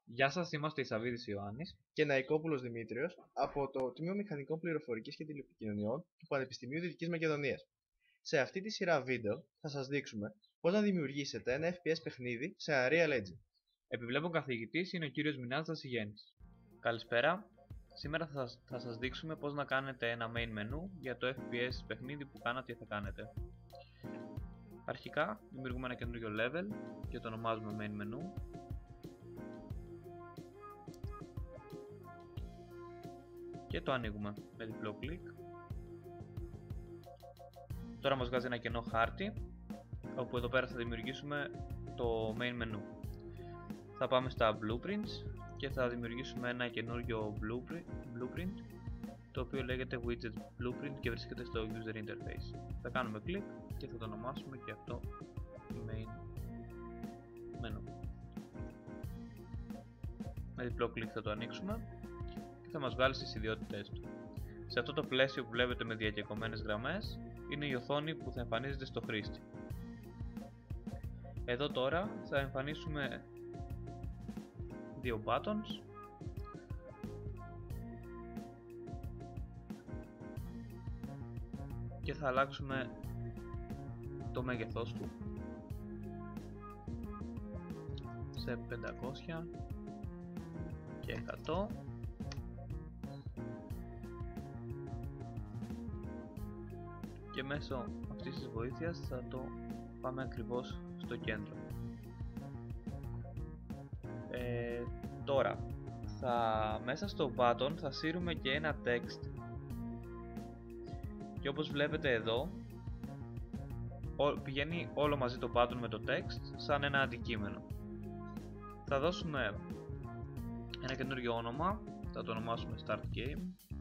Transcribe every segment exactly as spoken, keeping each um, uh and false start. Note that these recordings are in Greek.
Γεια σας, είμαστε η Σαββίδης Ιωάννης και Ναϊκόπουλος Δημήτριος από το Τμήμα Μηχανικών Πληροφορικής και Τηλεπικοινωνιών του Πανεπιστημίου Δυτικής Μακεδονίας. Σε αυτή τη σειρά βίντεο θα σας δείξουμε πώς να δημιουργήσετε ένα F P S παιχνίδι σε Unreal Engine. Επιβλέπων καθηγητής είναι ο κύριος Μινάς Δασιγέννης. Καλησπέρα. Σήμερα θα σας, θα σας δείξουμε πώς να κάνετε ένα main menu για το F P S παιχνίδι που κάνατε ή θα κάνετε. Αρχικά δημιουργούμε ένα καινούριο level και το ονομάζουμε main menu. Και το ανοίγουμε με διπλό κλικ. Τώρα μας βγάζει ένα κενό χάρτη, όπου εδώ πέρα θα δημιουργήσουμε το main menu. Θα πάμε στα blueprints και θα δημιουργήσουμε ένα καινούριο blueprint, το οποίο λέγεται widget blueprint και βρίσκεται στο user interface. Θα κάνουμε κλικ και θα το ονομάσουμε και αυτό main menu. Με διπλό κλικ θα το ανοίξουμε και θα μας βγάλει στις ιδιότητες του. Σε αυτό το πλαίσιο που βλέπετε με διακεκομένες γραμμές είναι η οθόνη που θα εμφανίζεται στο χρήστη. Εδώ τώρα θα εμφανίσουμε δύο buttons και θα αλλάξουμε το μέγεθός του σε πεντακόσια και εκατό. Και μέσω αυτής της βοήθειας θα το πάμε ακριβώς στο κέντρο. Ε, τώρα, θα, μέσα στο button θα σύρουμε και ένα text και όπως βλέπετε εδώ ό, πηγαίνει όλο μαζί το button με το text σαν ένα αντικείμενο. Θα δώσουμε ένα καινούριο όνομα, θα το ονομάσουμε Start Game.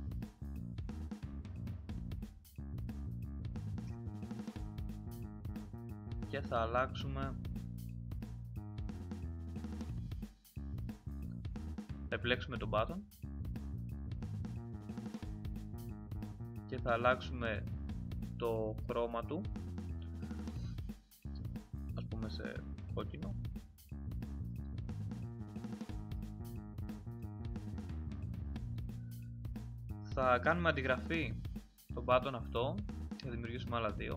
Και θα αλλάξουμε, θα επιλέξουμε το button και θα αλλάξουμε το χρώμα του, ας πούμε σε κόκκινο. Θα κάνουμε αντιγραφή το button αυτό και θα δημιουργήσουμε άλλα δύο.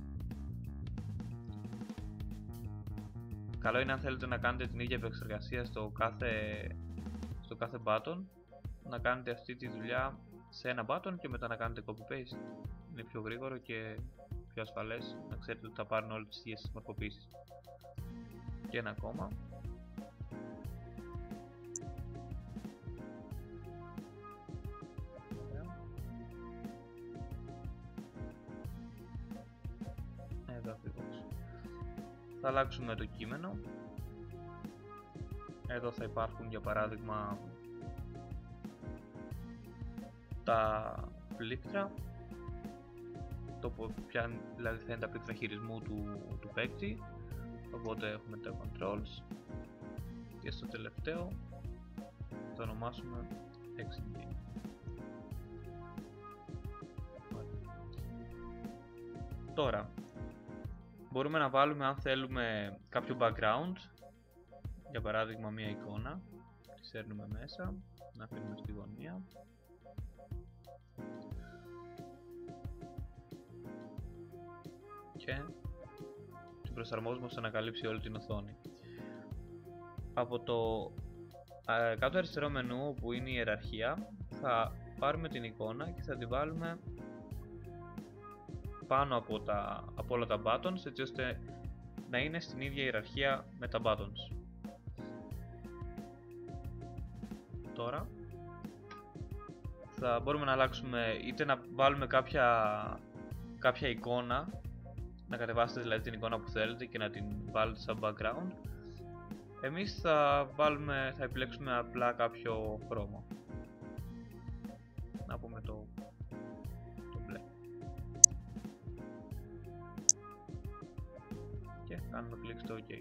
Καλό είναι αν θέλετε να κάνετε την ίδια επεξεργασία στο κάθε, στο κάθε button, να κάνετε αυτή τη δουλειά σε ένα button και μετά να κάνετε copy-paste. Είναι πιο γρήγορο και πιο ασφαλές, να ξέρετε ότι θα πάρουν όλες τις ίδιες μορφοποίησεις. Και ένα ακόμα. Εδώ ακριβώς. Θα αλλάξουμε το κείμενο. Εδώ θα υπάρχουν για παράδειγμα τα πλήκτρα, το ποια δηλαδή θα είναι τα πλήκτρα χειρισμού του, του παίκτη. Οπότε έχουμε τα controls και στο τελευταίο θα ονομάσουμε Exit Game. Τώρα μπορούμε να βάλουμε, αν θέλουμε, κάποιο background, για παράδειγμα μια εικόνα, τη σέρνουμε μέσα, να αφήνουμε στη γωνία και την προσαρμόζουμε ώστε να καλύψει όλη την οθόνη. Από το ε, κάτω αριστερό μενού που είναι η ιεραρχία θα πάρουμε την εικόνα και θα την βάλουμε πάνω από, τα, από όλα τα buttons, έτσι ώστε να είναι στην ίδια ιεραρχία με τα buttons. Τώρα θα μπορούμε να αλλάξουμε, είτε να βάλουμε κάποια, κάποια εικόνα, να κατεβάσετε δηλαδή την εικόνα που θέλετε και να την βάλετε σαν background. Εμείς θα, βάλουμε, θα επιλέξουμε απλά κάποιο χρώμα, να πούμε το, το μπλε. Και κάνουμε κλικ στο OK.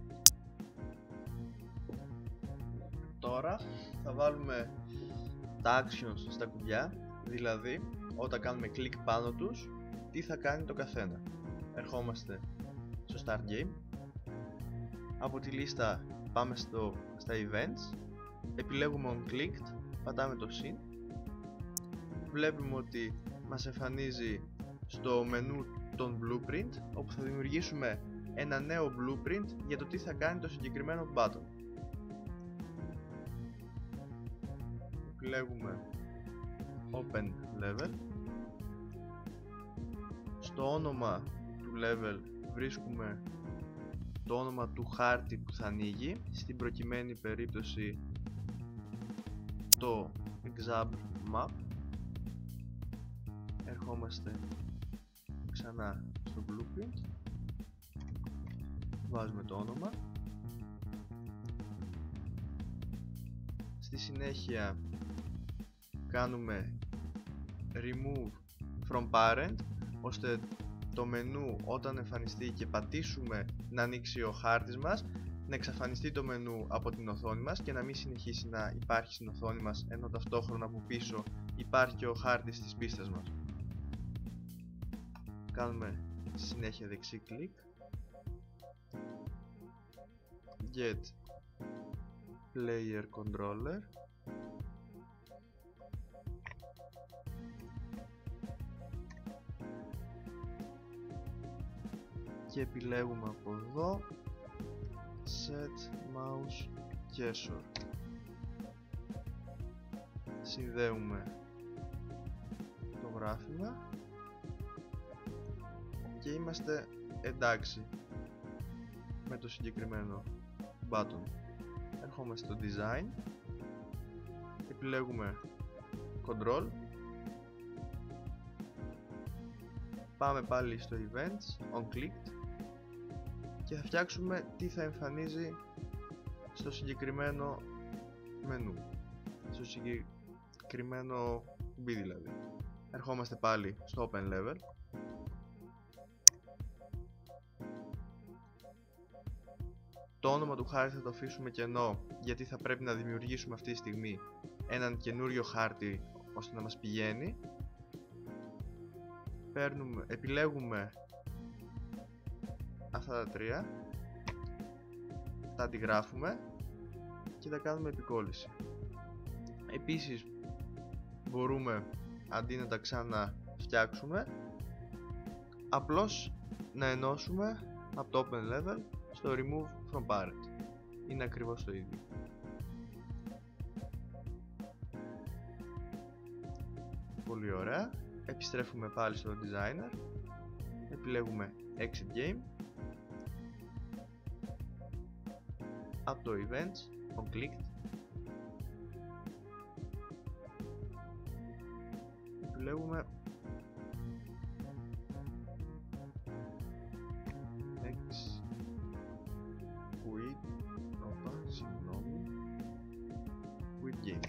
Τώρα θα βάλουμε τα actions στα κουμπιά, δηλαδή όταν κάνουμε κλικ πάνω τους, τι θα κάνει το καθένα. Ερχόμαστε στο Start Game, από τη λίστα πάμε στο, στα Events επιλέγουμε on clicked, πατάμε το συν, βλέπουμε ότι μας εμφανίζει στο μενού τον blueprint, όπου θα δημιουργήσουμε ένα νέο blueprint για το τι θα κάνει το συγκεκριμένο button. Επιλέγουμε open level, στο όνομα του level βρίσκουμε το όνομα του χάρτη που θα ανοίγει, στην προκειμένη περίπτωση το example map. Ερχόμαστε ξανά στο blueprint, βάζουμε το όνομα, στη συνέχεια κάνουμε remove from parent, ώστε το μενού όταν εμφανιστεί και πατήσουμε να ανοίξει ο χάρτης μας, να εξαφανιστεί το μενού από την οθόνη μας και να μην συνεχίσει να υπάρχει στην οθόνη μας, ενώ ταυτόχρονα από πίσω υπάρχει και ο χάρτης της πίστας μας. Κάνουμε στη συνέχεια δεξί κλικ, get player controller, και επιλέγουμε από εδώ set mouse cursor. Συνδέουμε το γράφημα και είμαστε εντάξει με το συγκεκριμένο button. Ερχόμαστε στο design, επιλέγουμε control, πάμε πάλι στο events, on clicked, και θα φτιάξουμε τι θα εμφανίζει στο συγκεκριμένο μενού, στο συγκεκριμένο κουμπί δηλαδή. Ερχόμαστε πάλι στο open level, το όνομα του χάρτη θα το αφήσουμε κενό, γιατί θα πρέπει να δημιουργήσουμε αυτή τη στιγμή έναν καινούριο χάρτη ώστε να μας πηγαίνει. Παίρνουμε, επιλέγουμε αυτά τα τρία, τα αντιγράφουμε και τα κάνουμε επικόλληση. Επίσης μπορούμε, αντί να τα ξαναφτιάξουμε, απλώς να ενώσουμε από το open level στο remove from parent. Είναι ακριβώς το ίδιο. Πολύ ωραία. Επιστρέφουμε πάλι στο designer, επιλέγουμε exit game, από το events, on clicked, επιλέγουμε X quit, όπα, συγγνώμη, quit game.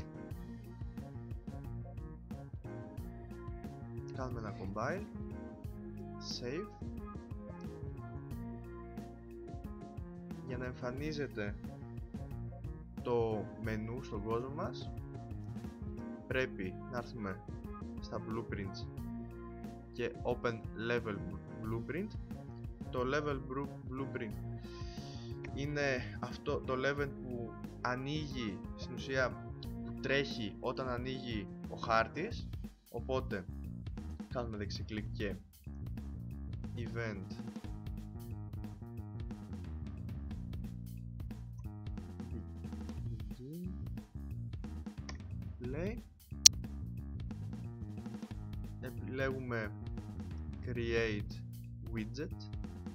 Κάνουμε ένα compile, save, για να εμφανίζεται το μενού στον κόσμο μας πρέπει να έρθουμε στα blueprints και open level blueprint. Το level blueprint είναι αυτό το level που ανοίγει, στην ουσία που τρέχει όταν ανοίγει ο χάρτης, οπότε κάνουμε δεξί κλικ και event play, επιλέγουμε create widget,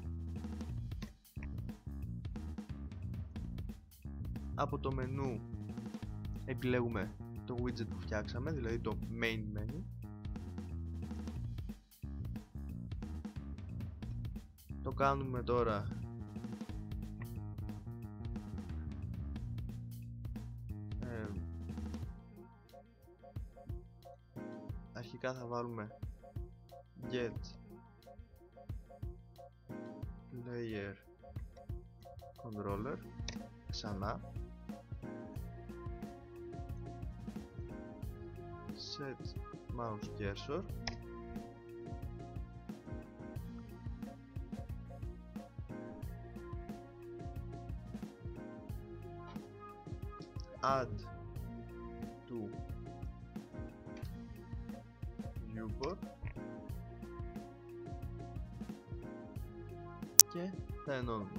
από το μενού επιλέγουμε το widget που φτιάξαμε, δηλαδή το main menu, το κάνουμε τώρα ε, αρχικά θα βάλουμε get player controller, ξανά set mouse cursor, add to viewport και θα ενώνουμε.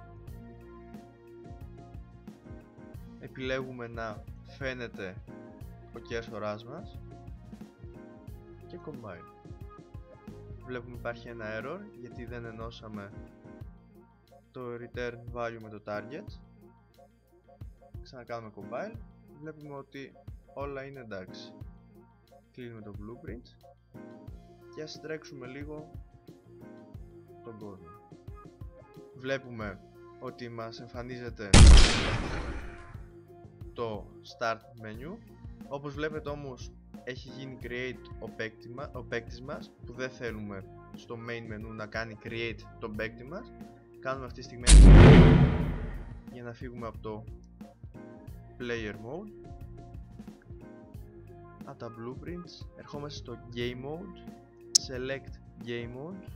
Επιλέγουμε να φαίνεται ο κέρσορας μας και combine. Βλέπουμε υπάρχει ένα error γιατί δεν ενώσαμε το return value με το target. Ξανακάνουμε compile. Βλέπουμε ότι όλα είναι εντάξει. Κλείνουμε το blueprint και ας τρέξουμε λίγο τον κόσμο. Βλέπουμε ότι μας εμφανίζεται το start menu. Όπως βλέπετε όμως έχει γίνει create ο, παίκτη μα, ο παίκτης μας, που δεν θέλουμε στο main menu να κάνει create τον παίκτη μας. Κάνουμε αυτή τη στιγμή για να φύγουμε από το player mode. Από τα blueprints ερχόμαστε στο game mode, select game mode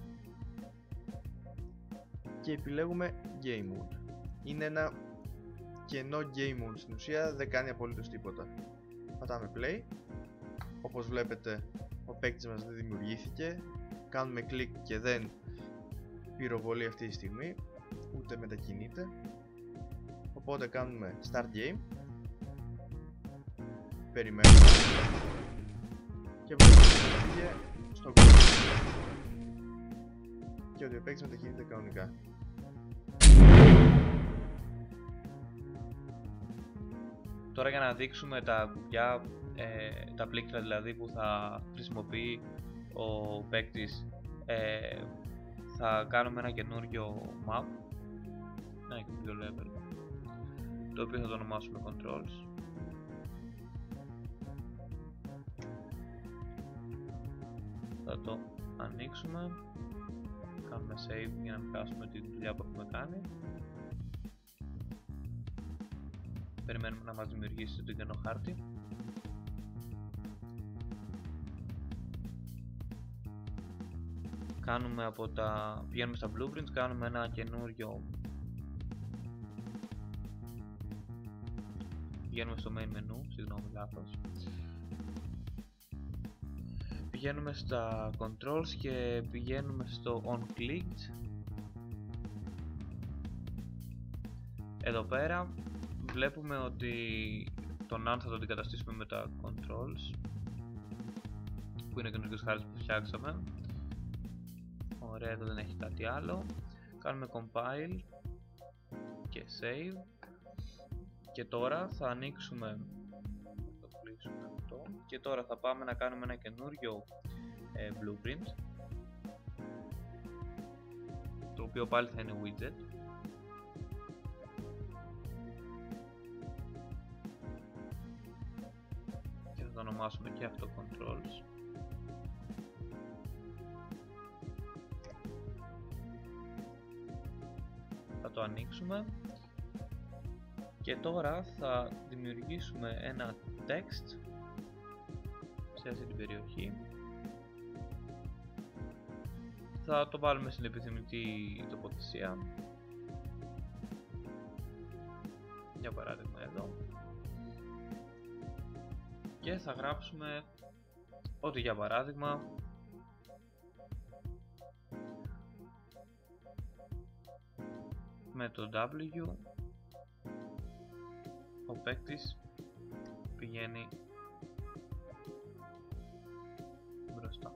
και επιλέγουμε game mode. Είναι ένα κενό game mode, στην ουσία δεν κάνει απολύτως τίποτα. Πατάμε play. Όπως βλέπετε ο παίκτης μας δεν δημιουργήθηκε. Κάνουμε κλικ και δεν πυροβολεί αυτή τη στιγμή, ούτε μετακινείται. Οπότε κάνουμε start game. Περιμένουμε και βλέπουμε ότι πήγε στον κόσμο και ότι ο παίκτης μετακινείται κανονικά. Τώρα για να δείξουμε τα κουμπιά, ε, τα πλήκτρα δηλαδή που θα χρησιμοποιεί ο παίκτης, ε, θα κάνουμε ένα καινούριο map, ένα καινούριο level, το οποίο θα το ονομάσουμε controls. Θα το ανοίξουμε, κάνουμε save για να μην χάσουμε τη δουλειά που έχουμε κάνει. Περιμένουμε να μας δημιουργήσει το καινό χάρτη. Κάνουμε από τα... πηγαίνουμε στα blueprints, κάνουμε ένα καινούριο... Πηγαίνουμε στο main menu, συγγνώμη λάθος. Πηγαίνουμε στα controls και πηγαίνουμε στο on clicked. Εδώ πέρα βλέπουμε ότι τον αν θα το αντικαταστήσουμε με τα controls, που είναι καινούργιος χάρτης που φτιάξαμε. Ωραία, εδώ δεν έχει κάτι άλλο. Κάνουμε compile και save. Και τώρα θα ανοίξουμε, θα το κλείσουμε αυτό. Και τώρα θα πάμε να κάνουμε ένα καινούριο ε, blueprint, το οποίο πάλι θα είναι widget. Και θα το ονομάσουμε και αυτό controls. Θα το ανοίξουμε και τώρα θα δημιουργήσουμε ένα text σε αυτή την περιοχή. Θα το βάλουμε στην επιθυμητή τοποθεσία, για παράδειγμα εδώ, και θα γράψουμε ότι για παράδειγμα με το W ο παίκτης πηγαίνει μπροστά.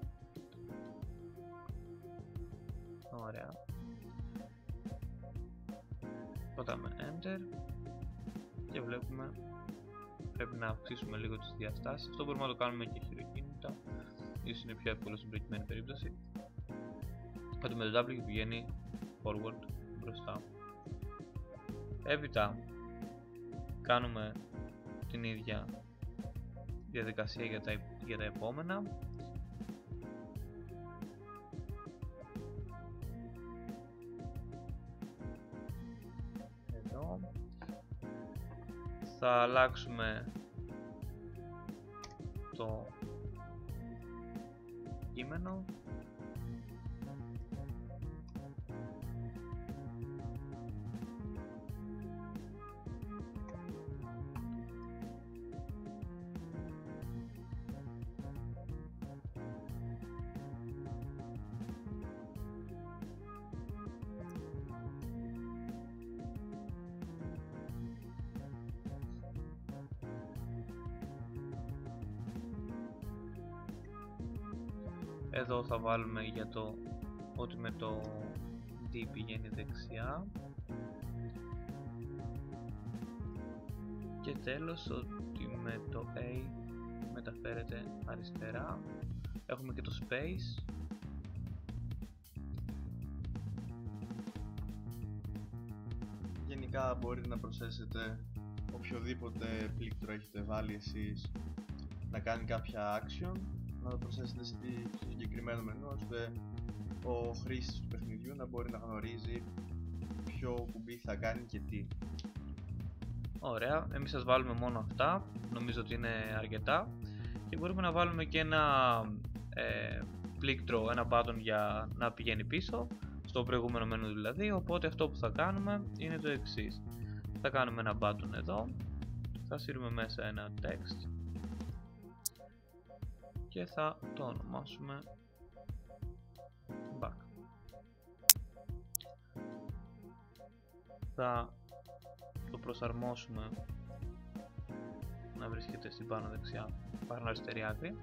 Ωραία. Πατάμε Enter και βλέπουμε πρέπει να αυξήσουμε λίγο τις διαστάσεις. Αυτό μπορούμε να το κάνουμε και χειροκίνητα, ίσως είναι πιο εύκολο στην προκειμένη περίπτωση. Ότι με το W πηγαίνει forward, μπροστά. Έπειτα κάνουμε την ίδια διαδικασία για τα, για τα επόμενα. Εδώ θα αλλάξουμε το κείμενο. Εδώ θα βάλουμε για το ότι με το D πηγαίνει δεξιά. Και τέλος ότι με το A μεταφέρεται αριστερά. Έχουμε και το space. Γενικά μπορείτε να προσθέσετε οποιοδήποτε πλήκτρο έχετε βάλει εσείς να κάνει κάποια action, να το προσθέσετε στο συγκεκριμένο μενού, ώστε ο χρήστης του παιχνιδιού να μπορεί να γνωρίζει ποιο κουμπί θα κάνει και τι. Ωραία, εμείς σας βάλουμε μόνο αυτά, νομίζω ότι είναι αρκετά, και μπορούμε να βάλουμε και ένα ε, πλήκτρο, ένα button για να πηγαίνει πίσω στο προηγούμενο μενού δηλαδή. Οπότε αυτό που θα κάνουμε είναι το εξής: θα κάνουμε ένα button εδώ, θα σύρουμε μέσα ένα text και θα το ονομάσουμε back. Θα το προσαρμόσουμε να βρίσκεται στην πάνω δεξιά, πάνω αριστερή άκρη.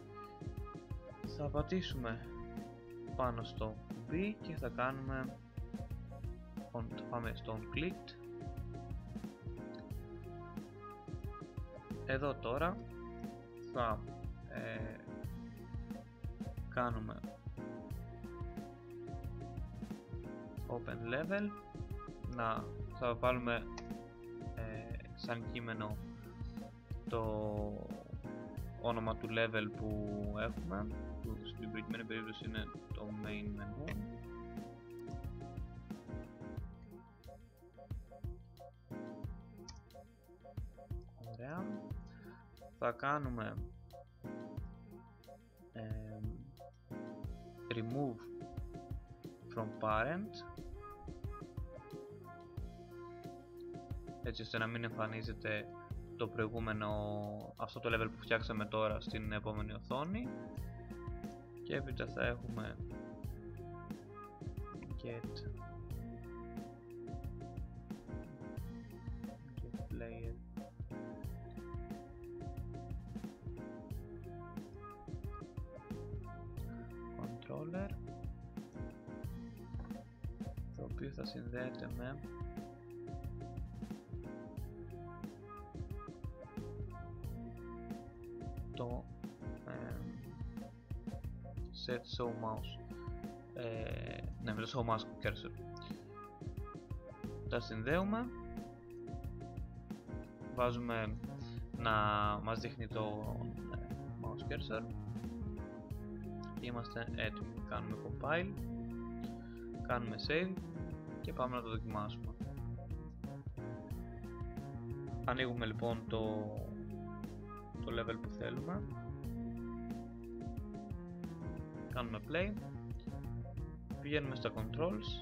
Θα πατήσουμε πάνω στο κουμπί και θα κάνουμε on, θα πάμε στο on clicked. Εδώ τώρα θα ε, κάνουμε open level, να θα βάλουμε ε, σαν κείμενο το όνομα του level που έχουμε, που στην προηγούμενη περίπτωση είναι το main menu. Ωραία. Θα κάνουμε ε, remove from parent, έτσι ώστε να μην εμφανίζεται το προηγούμενο, αυτό το level που φτιάξαμε τώρα στην επόμενη οθόνη. Και έπειτα θα έχουμε get, get player controller, το οποίο θα συνδέεται με το ε, set show mouse, ε, ναι, με το show mouse cursor. Τα συνδέουμε, βάζουμε να μας δείχνει το ε, mouse cursor. Είμαστε έτοιμοι, κάνουμε compile, κάνουμε save και πάμε να το δοκιμάσουμε. Ανοίγουμε λοιπόν το, το level που θέλουμε, κάνουμε play, πηγαίνουμε στα controls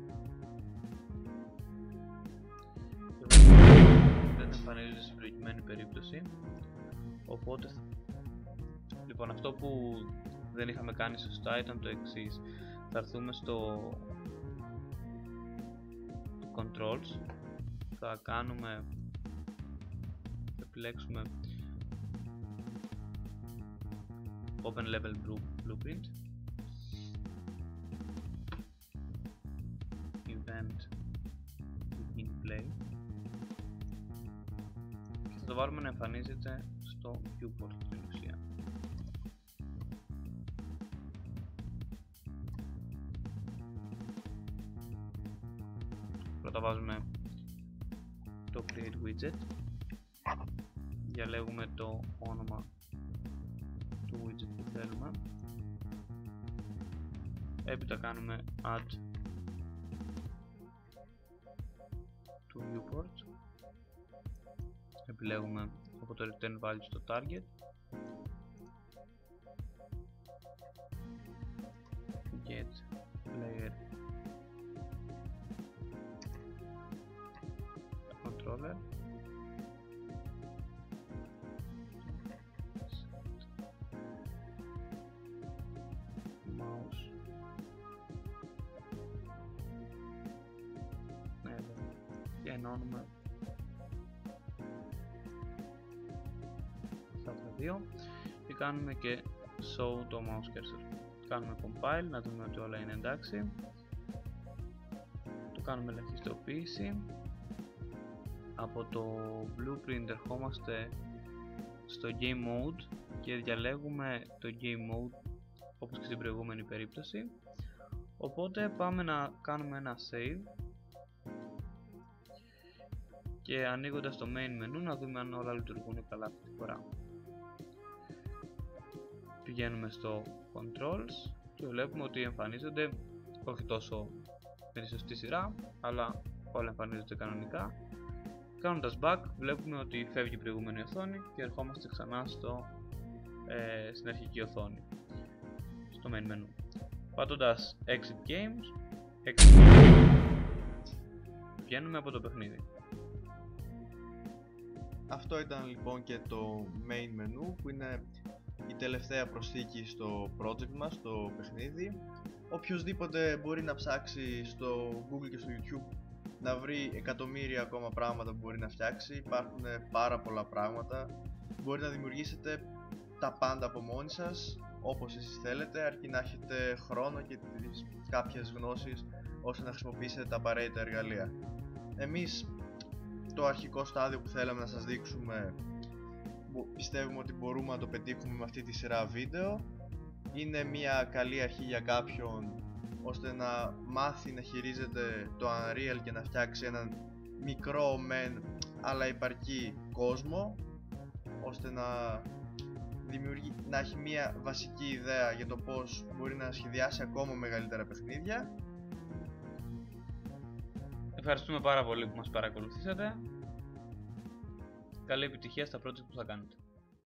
και δεν εμφανίζεται στην προηγουμένη περίπτωση. Οπότε λοιπόν αυτό που δεν είχαμε κάνει σωστά ήταν το εξής: θα έρθουμε στο controls, θα κάνουμε, θα επιλέξουμε open level blueprint, event begin play, και θα το βάλουμε να εμφανίζεται στο viewport στην ουσία. Πρώτα βάζουμε το create widget, διαλέγουμε το όνομα του widget που θέλουμε, έπειτα κάνουμε add to viewport, επιλέγουμε από το return value στο target, get player controller, mouse, εδώ, και ενώνουμε αυτά τα δύο και κάνουμε και show το mouse cursor. κάνουμε compile, να δούμε ότι όλα είναι εντάξει. Το κάνουμε ελαχιστοποίηση. Από το blueprint ερχόμαστε στο game mode και διαλέγουμε το game mode όπως και στην προηγούμενη περίπτωση. Οπότε πάμε να κάνουμε ένα save και ανοίγοντας το main menu να δούμε αν όλα λειτουργούν καλά αυτή τη φορά. Πηγαίνουμε στο controls και βλέπουμε ότι εμφανίζονται όχι τόσο με τη σωστή σειρά, αλλά όλα εμφανίζονται κανονικά. Κάνοντας back βλέπουμε ότι φεύγει η προηγούμενη οθόνη και ερχόμαστε ξανά στο, ε, στην αρχική οθόνη, στο main menu. Πατώντας exit games, exit games, βγαίνουμε από το παιχνίδι. Αυτό ήταν λοιπόν και το main menu, που είναι η τελευταία προσθήκη στο project μας, στο παιχνίδι. Οποιοςδήποτε μπορεί να ψάξει στο Google και στο YouTube να βρει εκατομμύρια ακόμα πράγματα που μπορεί να φτιάξει. Υπάρχουν πάρα πολλά πράγματα. Μπορεί να δημιουργήσετε τα πάντα από μόνοι σας, όπως εσείς θέλετε, αρκεί να έχετε χρόνο και τις κάποιες γνώσεις ώστε να χρησιμοποιήσετε τα απαραίτητα εργαλεία. Εμείς το αρχικό στάδιο που θέλαμε να σας δείξουμε πιστεύουμε ότι μπορούμε να το πετύχουμε με αυτή τη σειρά βίντεο. Είναι μια καλή αρχή για κάποιον ώστε να μάθει να χειρίζεται το Unreal και να φτιάξει έναν μικρό μεν αλλά υπαρκή κόσμο, ώστε να, δημιουργεί, να έχει μια βασική ιδέα για το πώς μπορεί να σχεδιάσει ακόμα μεγαλύτερα παιχνίδια. Ευχαριστούμε πάρα πολύ που μας παρακολουθήσατε. Καλή επιτυχία στα project που θα κάνετε.